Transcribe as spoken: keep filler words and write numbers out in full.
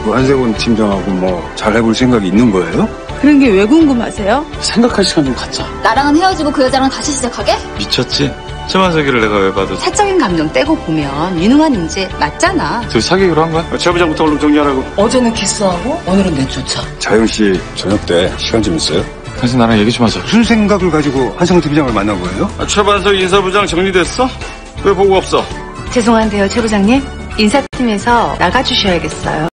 그 한세곤 팀장하고 뭐 잘해볼 생각이 있는 거예요? 그런 게 왜 궁금하세요? 생각할 시간 좀 갖자. 나랑은 헤어지고 그 여자랑 다시 시작하게? 미쳤지? 최만석이를 내가 왜 봐도 사적인 감정 떼고 보면 윤웅한 인재 맞잖아. 둘이 사귀기로 한 거야? 최 부장부터 얼른 정리하라고. 어제는 키스하고 오늘은 내쫓아. 자영 씨 저녁 때 시간 좀 있어요? 당신 나랑 얘기 좀 하자. 무슨 생각을 가지고 한세곤 팀장을 만난 거예요? 아, 최반석 인사부장 정리됐어? 왜 보고 없어? 죄송한데요, 최 부장님. 인사팀에서 나가주셔야겠어요.